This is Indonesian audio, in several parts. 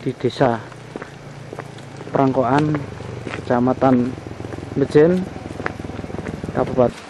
di Desa Prangkoan, Kecamatan Bejen, Kabupaten.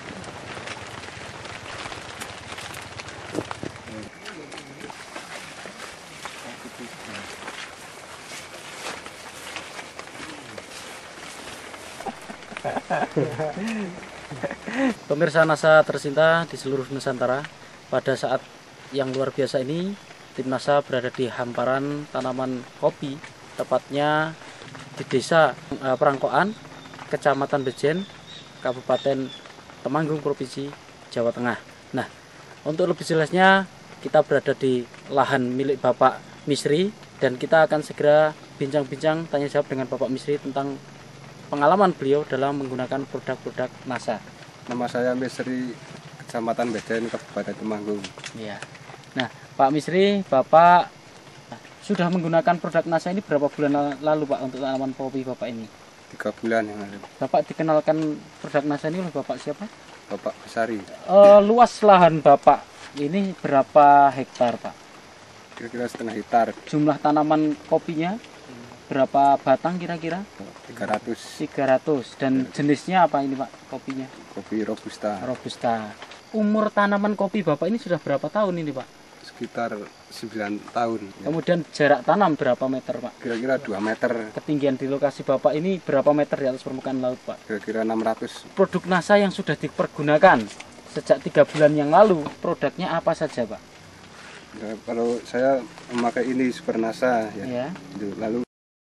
Pemirsa NASA tercinta di seluruh Nusantara, pada saat yang luar biasa ini, tim NASA berada di hamparan tanaman kopi, tepatnya di Desa Prangkoan, Kecamatan Bejen, Kabupaten Temanggung, Provinsi Jawa Tengah. Nah, untuk lebih jelasnya, kita berada di lahan milik Bapak Misri, dan kita akan segera bincang-bincang tanya jawab dengan Bapak Misri tentang pengalaman beliau dalam menggunakan produk-produk NASA. Nama saya Misri, Kecamatan Bejen, Kabupaten Temanggung. Ya. Nah, Pak Misri, Bapak sudah menggunakan produk NASA ini berapa bulan lalu, Pak, untuk tanaman kopi Bapak ini? 3 bulan yang lalu. Bapak dikenalkan produk NASA ini oleh Bapak siapa? Bapak Besari. Luas lahan Bapak ini berapa hektar, Pak? Kira-kira setengah hektar. Jumlah tanaman kopinya berapa batang kira-kira? 300. Dan jenisnya apa ini, Pak, kopinya? Kopi Robusta. Robusta. Umur tanaman kopi Bapak ini sudah berapa tahun ini, Pak? Sekitar 9 tahun. Ya. Kemudian jarak tanam berapa meter, Pak? Kira-kira 2 meter. Ketinggian di lokasi Bapak ini berapa meter di atas permukaan laut, Pak? Kira-kira 600. Produk NASA yang sudah dipergunakan sejak 3 bulan yang lalu, produknya apa saja, Pak? Nah, kalau saya memakai ini Super NASA ya. Lalu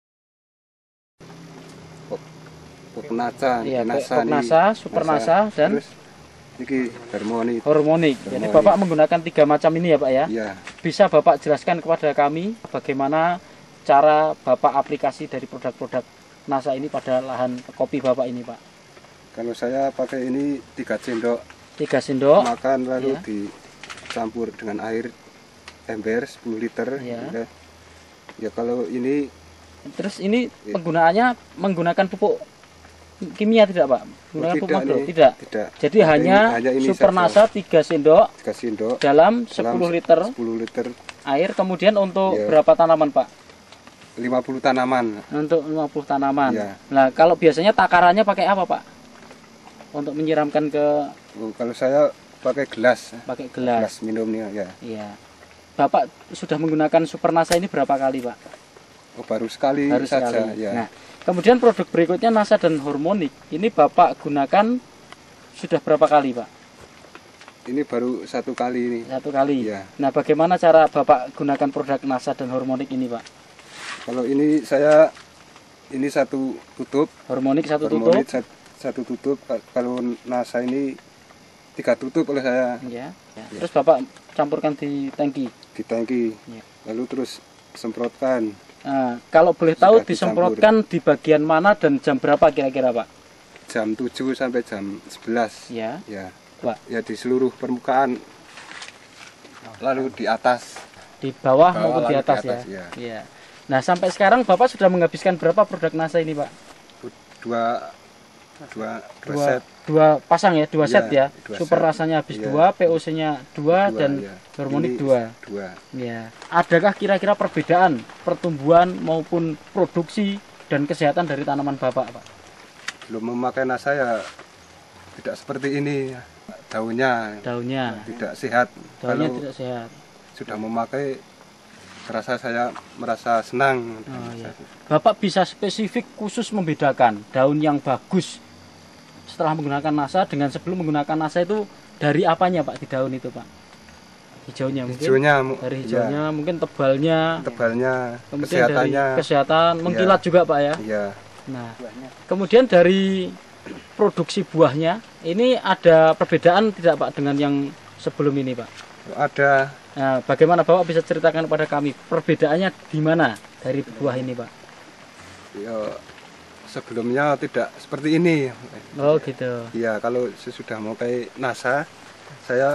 NASA, ya, NASA, Super NASA, dan ini Hormonik. Jadi Bapak menggunakan 3 macam ini ya, Pak ya? Iya. Bisa Bapak jelaskan kepada kami bagaimana cara Bapak aplikasi dari produk-produk NASA ini pada lahan kopi Bapak ini, Pak? Kalau saya pakai ini 3 sendok. 3 sendok. Makan lalu dicampur dengan air ember 10 liter. Ya. Ya kalau ini. Terus ini penggunaannya menggunakan pupuk kimia tidak, Pak? Menggunakan pupuk makro? Tidak. Jadi hanya Super NASA 3 sendok dalam 10 liter air. Kemudian untuk berapa tanaman, Pak? 50 tanaman. Untuk 50 tanaman. Ya. Nah, kalau biasanya takarannya pakai apa, Pak? Untuk menyiramkan ke... kalau saya pakai gelas. Pakai gelas. Gelas minumnya, ya. Iya. Bapak sudah menggunakan Super NASA ini berapa kali, Pak? Baru sekali saja. Ya. Nah, kemudian produk berikutnya NASA dan Hormonik. Ini Bapak gunakan sudah berapa kali, Pak? Ini baru 1 kali ini. 1 kali. Ya. Nah, bagaimana cara Bapak gunakan produk NASA dan Hormonik ini, Pak? Kalau ini saya satu tutup. Hormonik satu tutup. Kalau NASA ini 3 tutup oleh saya. Ya. Terus Bapak campurkan di tangki. Di tangki. Ya. Lalu terus semprotkan. Nah, kalau boleh tahu disemprotkan di bagian mana dan jam berapa kira-kira, Pak? Jam 7 sampai jam 11. Ya. Ya. Pak. Ya di seluruh permukaan. Lalu di atas. Di bawah maupun di atas ya. Ya. Nah, sampai sekarang Bapak sudah menghabiskan berapa produk NASA ini, Pak? Dua pasang ya, 2 set ya. Super rasanya habis 2, POC-nya 2 dan Hormonik 2. Ya. Adakah kira-kira perbedaan pertumbuhan maupun produksi dan kesehatan dari tanaman Bapak, Pak? Belum memakai NASA ya tidak seperti ini. Daunnya tidak sehat. Daunnya tidak sehat. Sudah memakai saya merasa senang. Ya. Bapak bisa spesifik khusus membedakan daun yang bagus setelah menggunakan NASA dengan sebelum menggunakan NASA itu dari apanya, Pak, di daun itu, Pak? Hijaunya mungkin. Dari hijaunya, mungkin tebalnya, kemudian kesehatannya, dari kesehatan, mengkilat juga, Pak ya. Iya. Nah, kemudian dari produksi buahnya ini ada perbedaan tidak, Pak, dengan yang sebelum ini, Pak? Ada. Nah, bagaimana Bapak bisa ceritakan kepada kami perbedaannya di mana dari buah ini, Pak? Ya, sebelumnya tidak seperti ini. Oh gitu. Iya, kalau sesudah memakai NASA, saya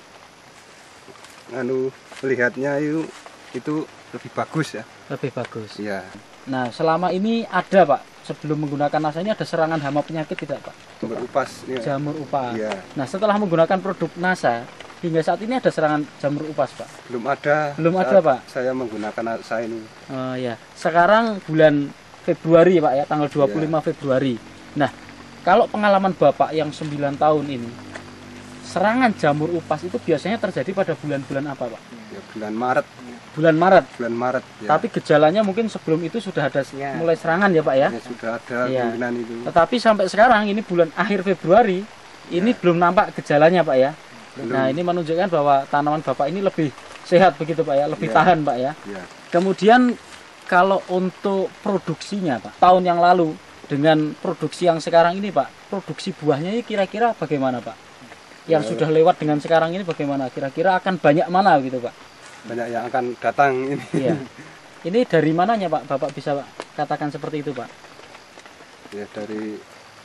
melihatnya itu lebih bagus ya. Lebih bagus. Iya. Nah, selama ini ada, Pak, sebelum menggunakan NASA ini ada serangan hama penyakit tidak, Pak? Jamur upas. Ya. Jamur upas. Iya. Nah, setelah menggunakan produk NASA, hingga saat ini ada serangan jamur upas, Pak? Belum ada. Belum ada, Pak. Saya menggunakan nasa ini. Oh ya. Sekarang bulan Februari, Pak ya, tanggal 25 Februari. Nah, kalau pengalaman Bapak yang 9 tahun ini, serangan jamur upas itu biasanya terjadi pada bulan-bulan apa, Pak? Ya, bulan Maret. Bulan Maret. Bulan Maret. Ya. Tapi gejalanya mungkin sebelum itu sudah ada mulai serangan ya, Pak ya? Ya, sudah ada Ya. kemungkinan itu. Tetapi sampai sekarang ini bulan akhir Februari, ini belum nampak gejalanya, Pak ya? Belum. Nah, ini menunjukkan bahwa tanaman Bapak ini lebih sehat begitu, Pak ya? Lebih tahan, Pak ya? Ya. Kemudian kalau untuk produksinya, Pak, tahun yang lalu dengan produksi yang sekarang ini, Pak, produksi buahnya ini kira-kira bagaimana, Pak? Yang sudah lewat dengan sekarang ini bagaimana? Kira-kira akan banyak mana gitu, Pak? Banyak yang akan datang ini. Iya. Ini dari mananya, Pak? Bapak bisa katakan seperti itu, Pak? Ya, dari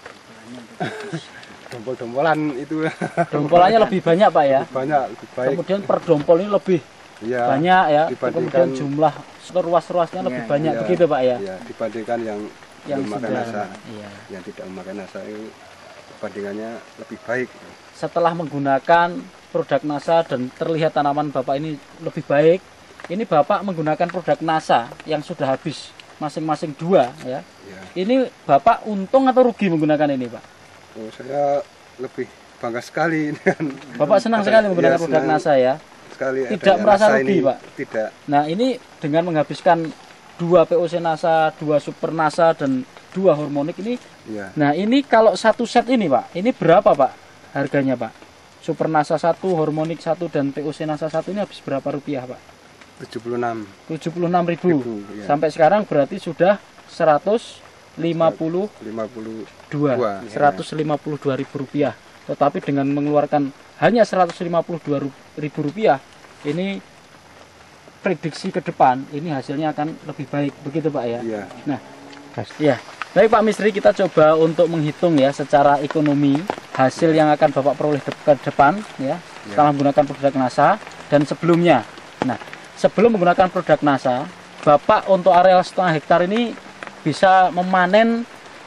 dompol-dompolan itu. Dompolannya lebih banyak, Pak ya? Banyak, lebih baik. Kemudian per dompol ini lebih Ya, banyak ya. dibandingkan- Kemudian jumlah ruas-ruasnya lebih banyak ya, begitu, Pak ya? ya, dibandingkan yang belum memakai sudah. nasa. Iya. Yang tidak memakai nasa itu perbandingannya lebih baik. Setelah menggunakan produk NASA dan terlihat tanaman Bapak ini lebih baik, ini Bapak menggunakan produk NASA yang sudah habis masing-masing 2 ya. Ya. Ini Bapak untung atau rugi menggunakan ini, Pak? Oh, saya lebih bangga sekali dengan Bapak senang sekali menggunakan Ya, produk senang NASA ya. sekali. Tidak adanya merasa nasa rugi, ini. Pak? Tidak. Nah, ini dengan menghabiskan 2 POC NASA, 2 Super NASA dan 2 hormonik ini. Ya. Nah, ini kalau satu set ini, Pak, ini berapa, Pak? Harganya, Pak? Super NASA 1, hormonik 1 dan POC NASA 1 ini habis berapa rupiah, Pak? 76. 76.000. Ya. Sampai sekarang berarti sudah 152 52. 152.000 rupiah. Tetapi dengan mengeluarkan hanya 152.000 rupiah, ini prediksi ke depan ini hasilnya akan lebih baik, begitu, Pak ya? Iya. Nah, ya. Baik, Pak Misri, kita coba untuk menghitung ya secara ekonomi hasil yang akan Bapak peroleh ke depan ya setelah menggunakan produk NASA dan sebelumnya. Nah, sebelum menggunakan produk NASA, Bapak untuk areal 1,5 hektar ini bisa memanen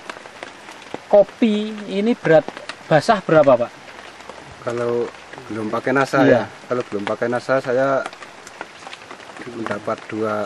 kopi ini basah berapa, Pak? Kalau belum pakai nasa Iya. ya. Kalau belum pakai nasa saya mendapat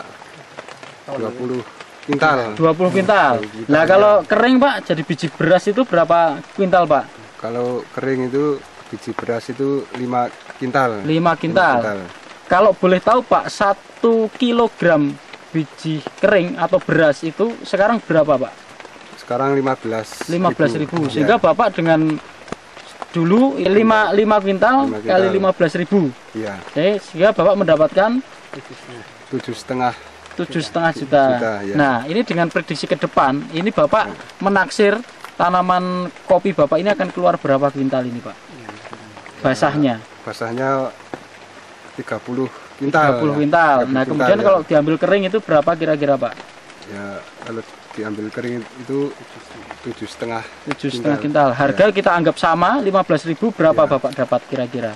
20 kuintal. 20 kuintal. Nah, kalau kering, Pak, jadi biji beras itu berapa kuintal, Pak? Kalau kering itu biji beras itu 5 kuintal. 5 kuintal. Kalau boleh tahu, Pak, 1 kilogram biji kering atau beras itu sekarang berapa, Pak? Sekarang 15.000. 15.000. Sehingga Bapak dengan dulu 5 kuintal 5 kali kuintal. 15.000. Iya. Sehingga Bapak mendapatkan 7,5. 7,5 juta. Ya. Nah, ini dengan prediksi ke depan, ini Bapak menaksir tanaman kopi Bapak ini akan keluar berapa kuintal ini, Pak? Basahnya. Basahnya 30 kuintal. 30 kuintal. Ya. 30 Nah, kuintal, kemudian ya. kalau diambil kering itu berapa kira-kira, Pak? Ya, kalau diambil kering itu 7,5. 7,5 kuintal. Harga kita anggap sama, 15.000, berapa Ya. Bapak dapat kira-kira?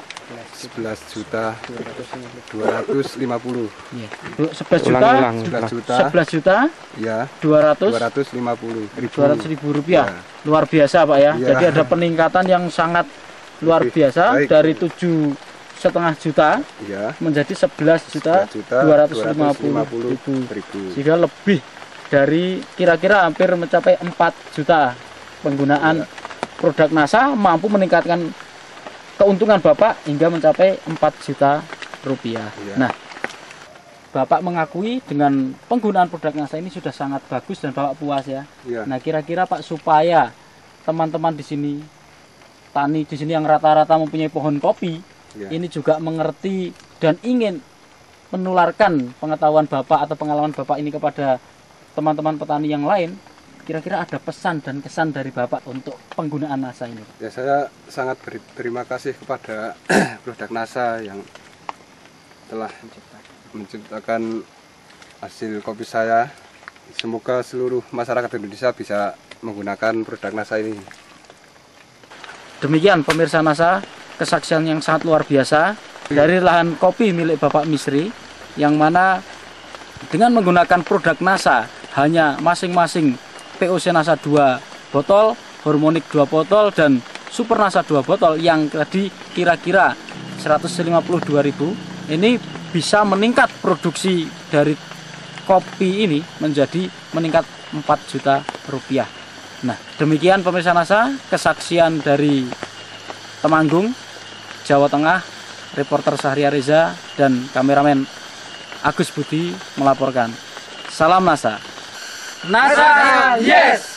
11.250. Iya. 11 juta. 11 juta. 11 juta Ya. 250 250.000 rupiah. Ya. Luar biasa, Pak ya. Iya. Jadi ada peningkatan yang sangat luar Lebih biasa baik. dari 7,5 juta Ya. menjadi 11 juta 250 ribu. Sehingga lebih dari kira-kira hampir mencapai 4 juta penggunaan produk NASA mampu meningkatkan keuntungan Bapak hingga mencapai 4 juta rupiah. Iya. Nah, Bapak mengakui dengan penggunaan produk NASA ini sudah sangat bagus dan Bapak puas ya. Ya. Nah, kira-kira Pak, supaya teman-teman di sini, tani di sini yang rata-rata mempunyai pohon kopi, Ya. ini juga mengerti dan ingin menularkan pengetahuan Bapak atau pengalaman Bapak ini kepada teman-teman petani yang lain, kira-kira ada pesan dan kesan dari Bapak untuk penggunaan NASA ini, Pak? Ya, saya sangat berterima kasih kepada produk NASA yang telah menciptakan hasil kopi saya. Semoga seluruh masyarakat Indonesia bisa menggunakan produk NASA ini. Demikian pemirsa NASA, kesaksian yang sangat luar biasa dari lahan kopi milik Bapak Misri, yang mana dengan menggunakan produk NASA hanya masing-masing POC NASA 2 botol, hormonik 2 botol, dan Super NASA 2 botol yang tadi kira-kira 152.000, ini bisa meningkat produksi dari kopi ini menjadi meningkat 4 juta rupiah. Nah, demikian pemirsa NASA, kesaksian dari Temanggung, Jawa Tengah, reporter Sahria Reza dan kameramen Agus Budi melaporkan. Salam NASA. NASA, yes!